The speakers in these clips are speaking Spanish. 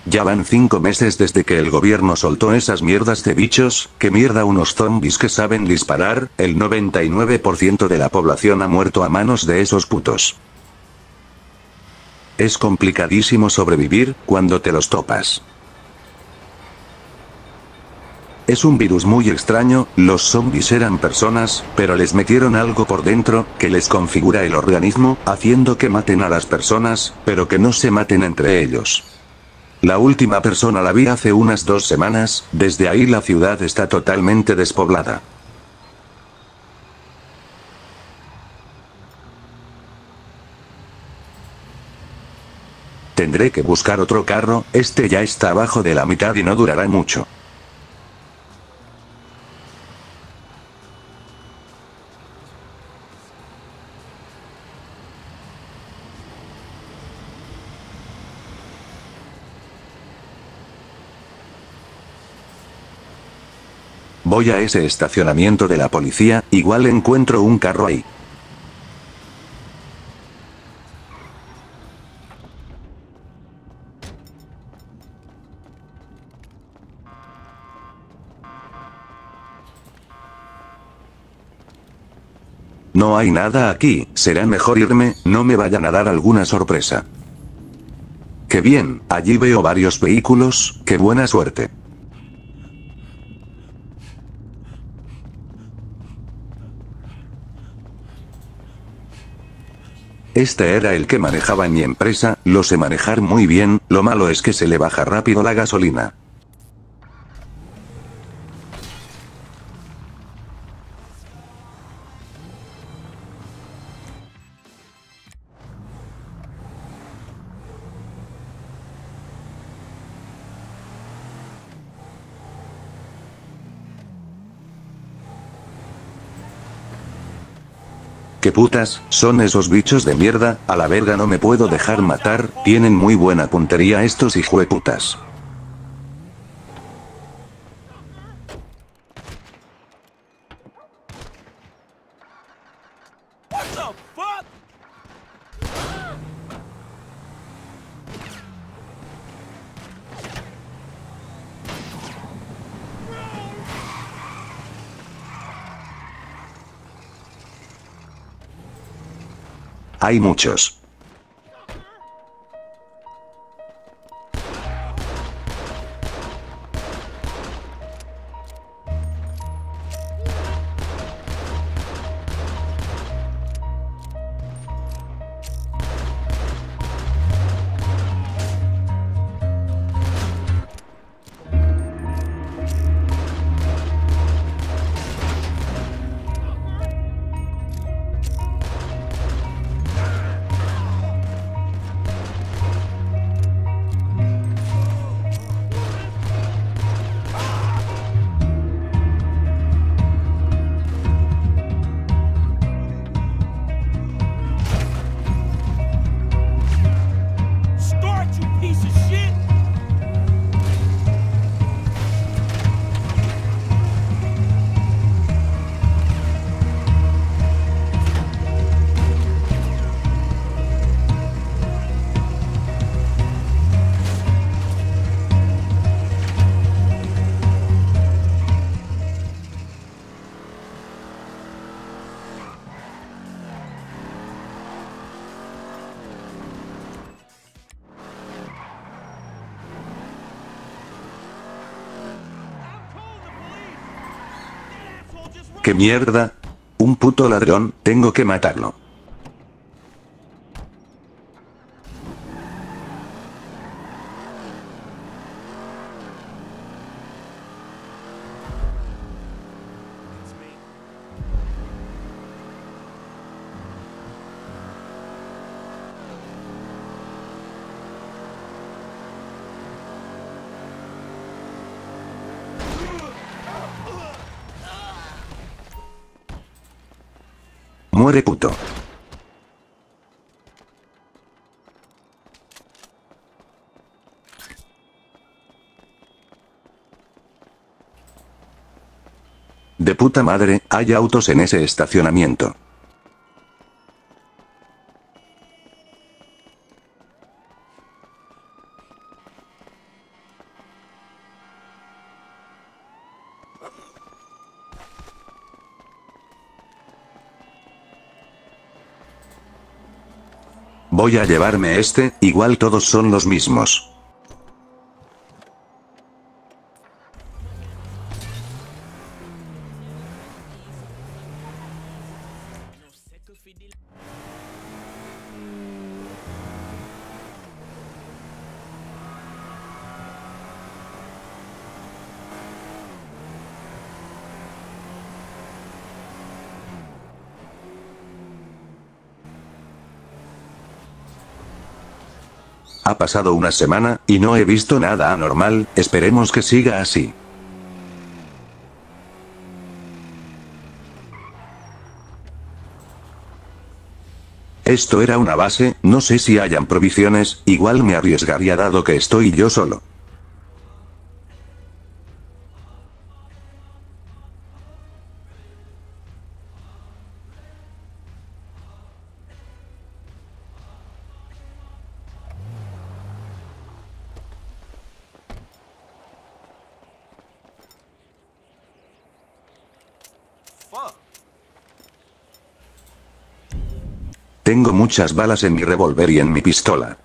Ya van 5 meses desde que el gobierno soltó esas mierdas de bichos, que mierda unos zombies que saben disparar, el 99% de la población ha muerto a manos de esos putos. Es complicadísimo sobrevivir, cuando te los topas. Es un virus muy extraño, los zombies eran personas, pero les metieron algo por dentro, que les configura el organismo, haciendo que maten a las personas, pero que no se maten entre ellos. La última persona la vi hace unas 2 semanas, desde ahí la ciudad está totalmente despoblada. Tendré que buscar otro carro, este ya está abajo de la mitad y no durará mucho. Voy a ese estacionamiento de la policía, igual encuentro un carro ahí. No hay nada aquí, será mejor irme, no me vayan a dar alguna sorpresa. ¡Qué bien! Allí veo varios vehículos, ¡qué buena suerte! Este era el que manejaba en mi empresa, lo sé manejar muy bien, lo malo es que se le baja rápido la gasolina. ¿Qué putas son esos bichos de mierda? A la verga no me puedo dejar matar, tienen muy buena puntería estos hijueputas. Hay muchos. ¿Qué mierda? Un puto ladrón, tengo que matarlo. Muere puto. De puta madre, hay autos en ese estacionamiento. Voy a llevarme este, igual todos son los mismos. Ha pasado una semana, y no he visto nada anormal, esperemos que siga así. Esto era una base, no sé si hayan provisiones, igual me arriesgaría dado que estoy yo solo. Tengo muchas balas en mi revólver y en mi pistola.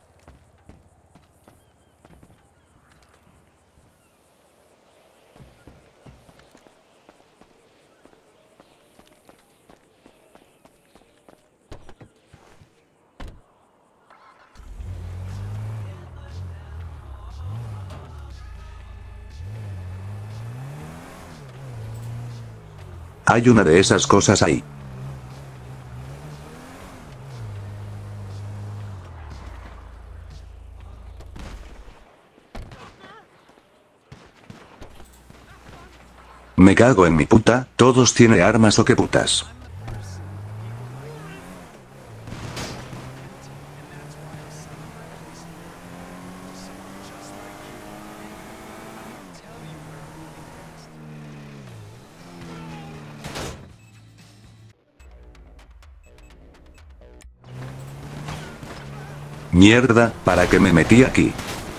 Hay una de esas cosas ahí. Me cago en mi puta, todos tienen armas o qué putas. Mierda, ¿para qué me metí aquí?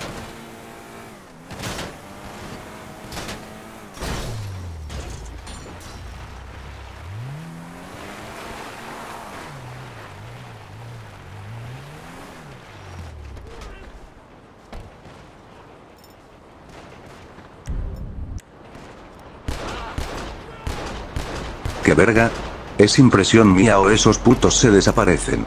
¿Qué verga? ¿Es impresión mía o esos putos se desaparecen?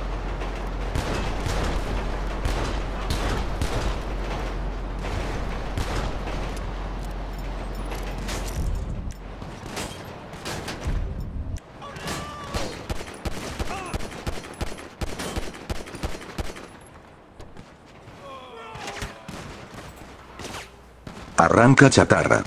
Arranca chatarra.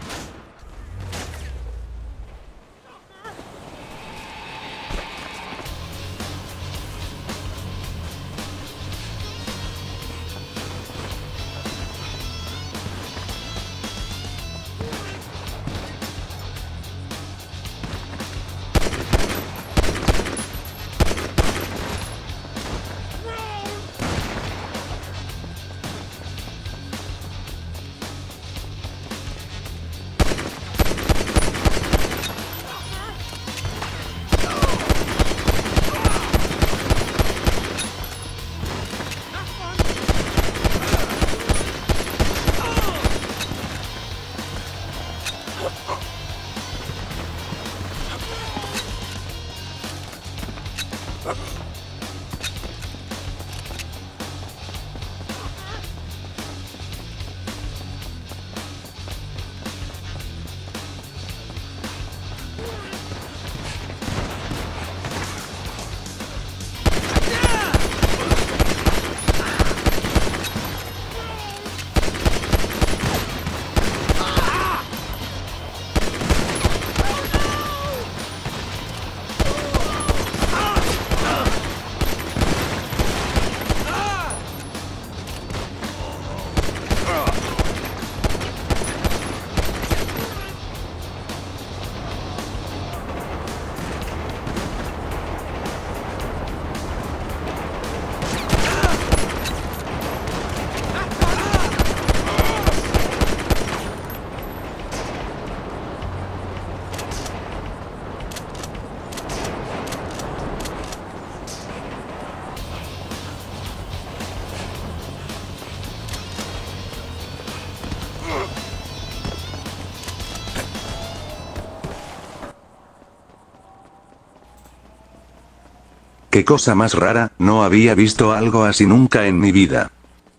Qué cosa más rara, no había visto algo así nunca en mi vida.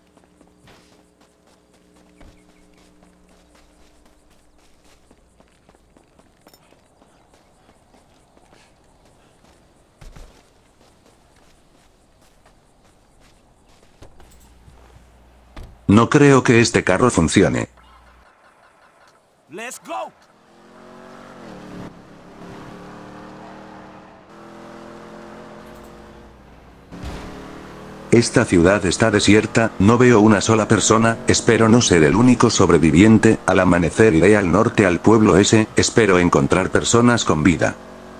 No creo que este carro funcione. Let's go. Esta ciudad está desierta, no veo una sola persona, espero no ser el único sobreviviente, al amanecer iré al norte al pueblo ese, espero encontrar personas con vida.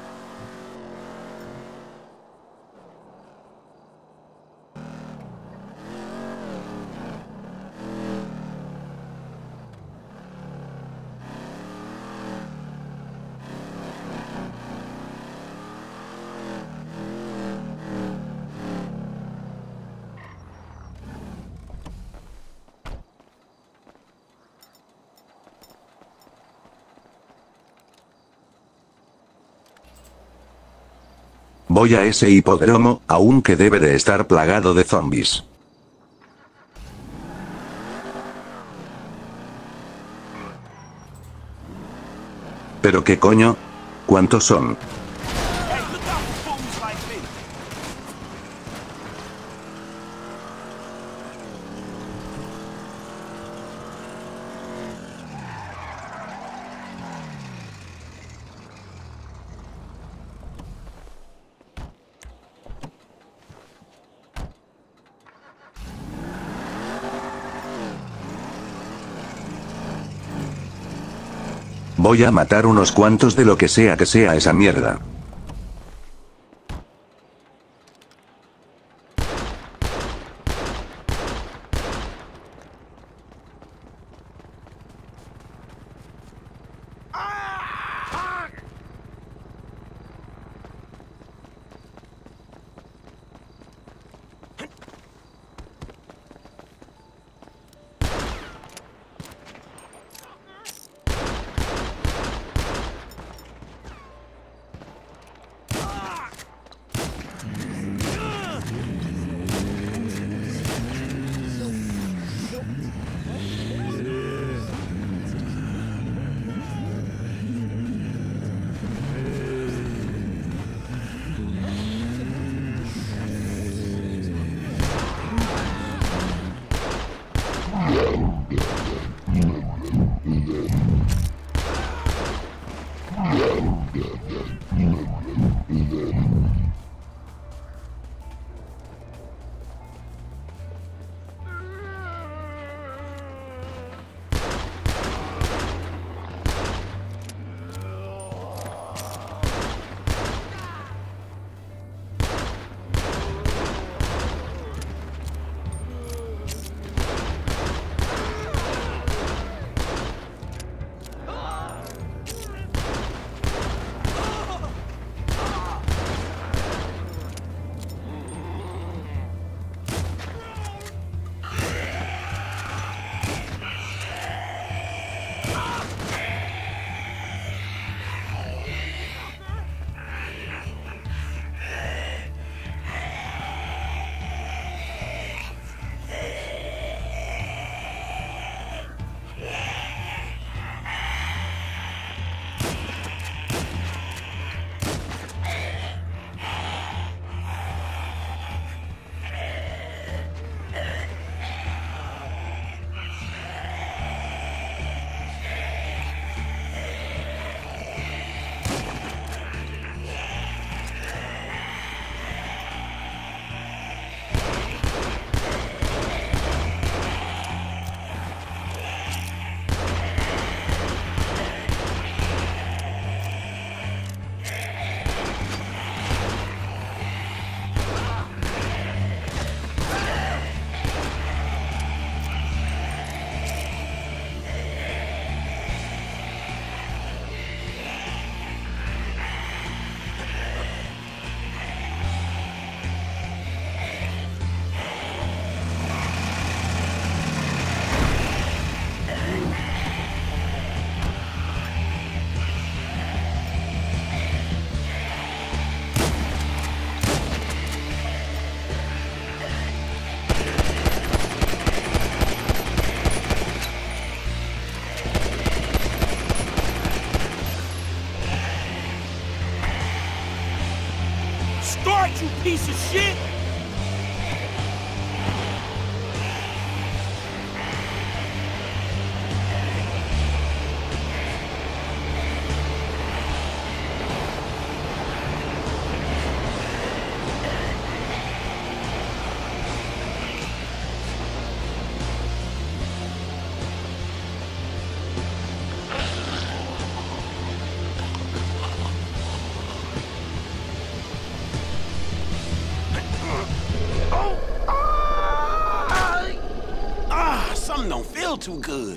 Voy a ese hipódromo, aunque debe de estar plagado de zombies. ¿Pero qué coño? ¿Cuántos son? Hey, look out for fools like me. Voy a matar unos cuantos de lo que sea esa mierda. shit? Something don't feel too good.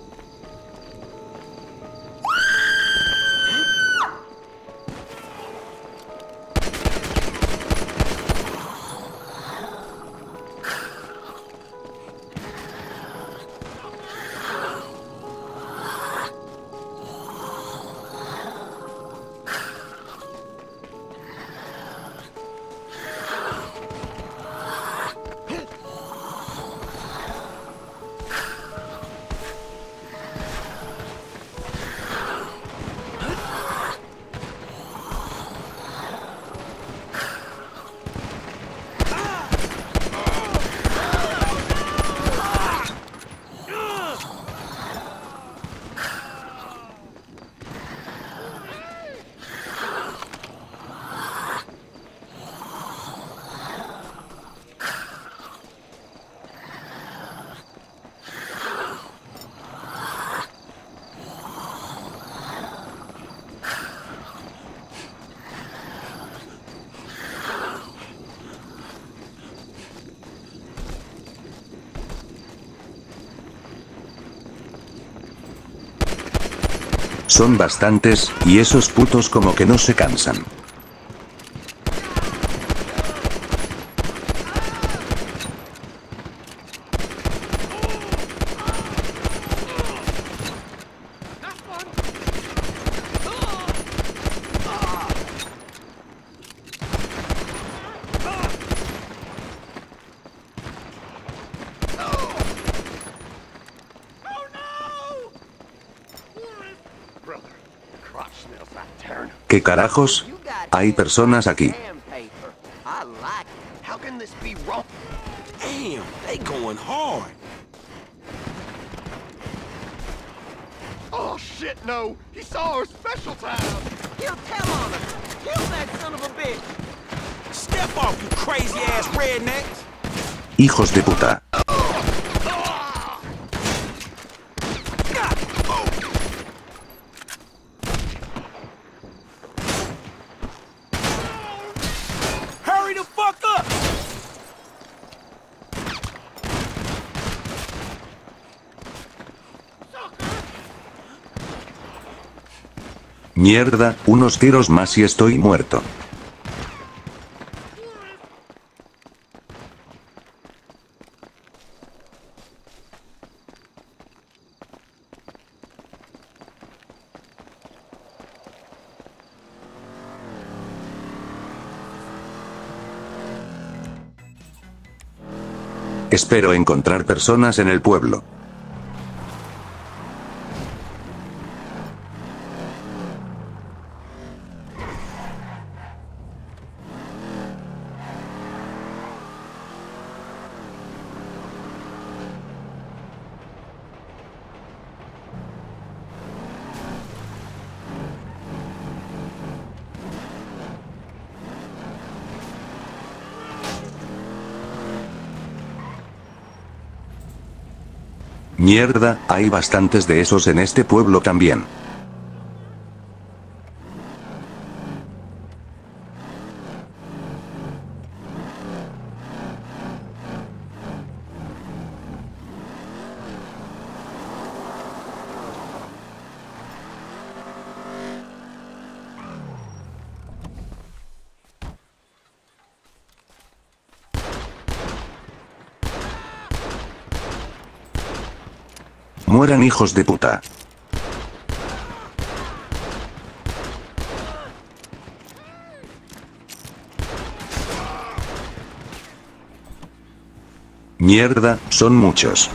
Son bastantes, y esos putos como que no se cansan. ¿Qué carajos? Hay personas aquí. Damn, they going hard. Oh shit, no! He saw our special time! He'll tell on us. Kill that son of a bitch. Step off, you crazy ass rednecks. Hijos de puta. Hurry the fuck up. Mierda, unos tiros más y estoy muerto. Espero encontrar personas en el pueblo. Mierda, hay bastantes de esos en este pueblo también. Mueran hijos de puta. Mierda, son muchos.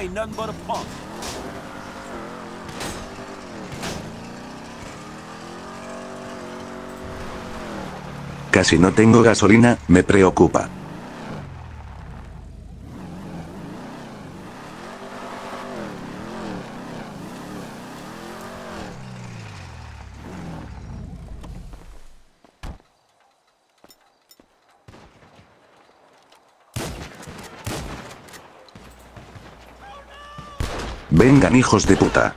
ain't nothing but a punk. Casi no tengo gasolina, me preocupa. Vengan, hijos de puta.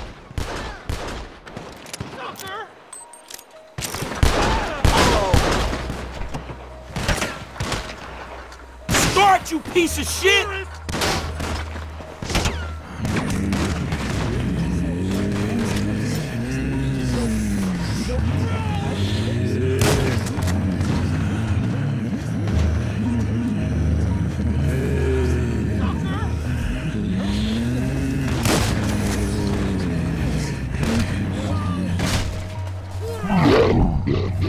Start, you piece of shit! Yeah.